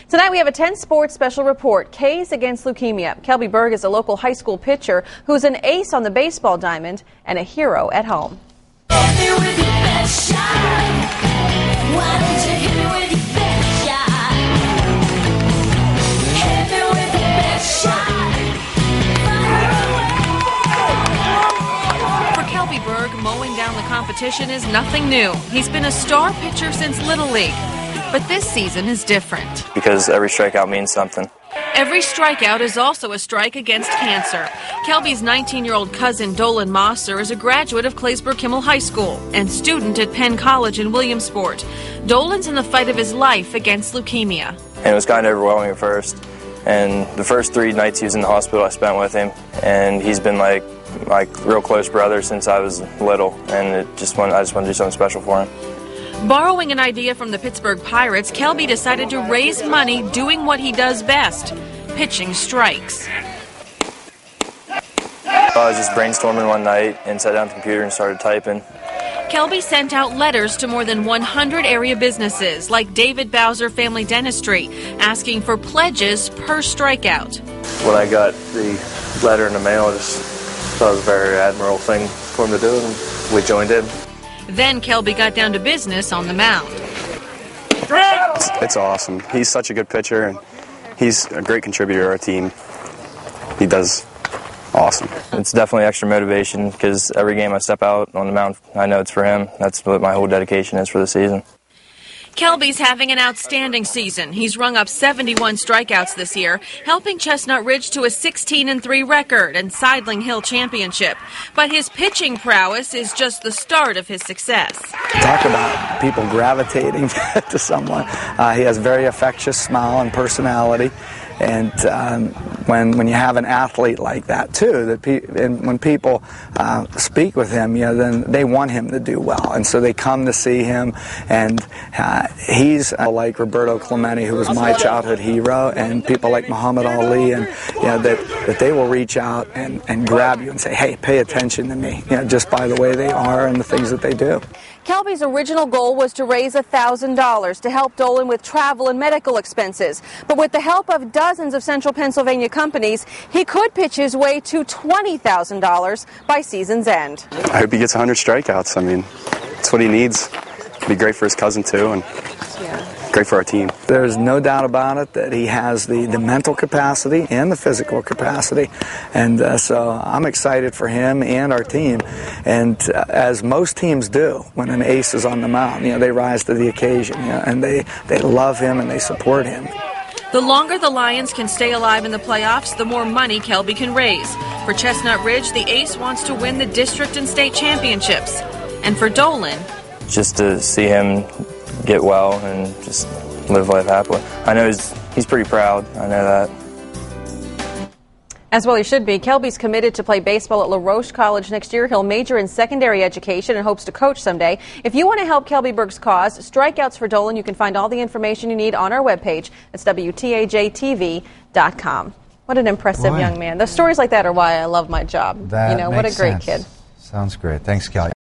Tonight we have a 10 Sports special report, K's against leukemia. Kelby Berg is a local high school pitcher who's an ace on the baseball diamond and a hero at home. For Kelby Berg, mowing down the competition is nothing new. He's been a star pitcher since Little League. But this season is different. Because every strikeout means something. Every strikeout is also a strike against cancer. Kelby's 19-year-old cousin, Dolan Mosser, is a graduate of Claysburg-Kimmel High School and student at Penn College in Williamsport. Dolan's in the fight of his life against leukemia. And it was kind of overwhelming at first. And the first 3 nights he was in the hospital, I spent with him. And he's been like real close brother since I was little. And I just want to do something special for him. Borrowing an idea from the Pittsburgh Pirates, Kelby decided to raise money doing what he does best, pitching strikes. I was just brainstorming one night and sat down at the computer and started typing. Kelby sent out letters to more than 100 area businesses like David Bowser Family Dentistry, asking for pledges per strikeout. When I got the letter in the mail, I just thought it was a very admirable thing for him to do, and we joined in. Then Kelby got down to business on the mound. It's awesome. He's such a good pitcher, and he's a great contributor to our team. He does awesome. It's definitely extra motivation because every game I step out on the mound, I know it's for him. That's what my whole dedication is for the season. Kelby's having an outstanding season. He's rung up 71 strikeouts this year, helping Chestnut Ridge to a 16-3 record and Sidling Hill championship. But his pitching prowess is just the start of his success. Talk about people gravitating to someone. He has a very infectious smile and personality. And when you have an athlete like that too, and when people speak with him, then they want him to do well, and so they come to see him. And he's like Roberto Clemente, who was my childhood hero, and people like Muhammad Ali, and that they will reach out and grab you and say, "Hey, pay attention to me," just by the way they are and the things that they do. Kelby's original goal was to raise $1,000 to help Dolan with travel and medical expenses. But with the help of dozens of Central Pennsylvania companies, he could pitch his way to $20,000 by season's end. I hope he gets 100 strikeouts. I mean, that's what he needs. It'd be great for his cousin, too, and great for our team. There's no doubt about it that he has the mental capacity and the physical capacity. And so I'm excited for him and our team. And as most teams do when an ace is on the mound, they rise to the occasion, and they love him and they support him. The longer the Lions can stay alive in the playoffs, the more money Kelby can raise. For Chestnut Ridge, the ace wants to win the district and state championships. And for Dolan, just to see him get well and just live life happily. I know he's pretty proud. I know that. As well he should be. Kelby's committed to play baseball at La Roche College next year. He'll major in secondary education and hopes to coach someday. If you want to help Kelby Berg's cause, Strikeouts for Dolan, you can find all the information you need on our webpage. That's WTAJTV.com. What an impressive young man. The stories like that are why I love my job. That what a great sense. kid. Sounds great. Thanks, Kelly.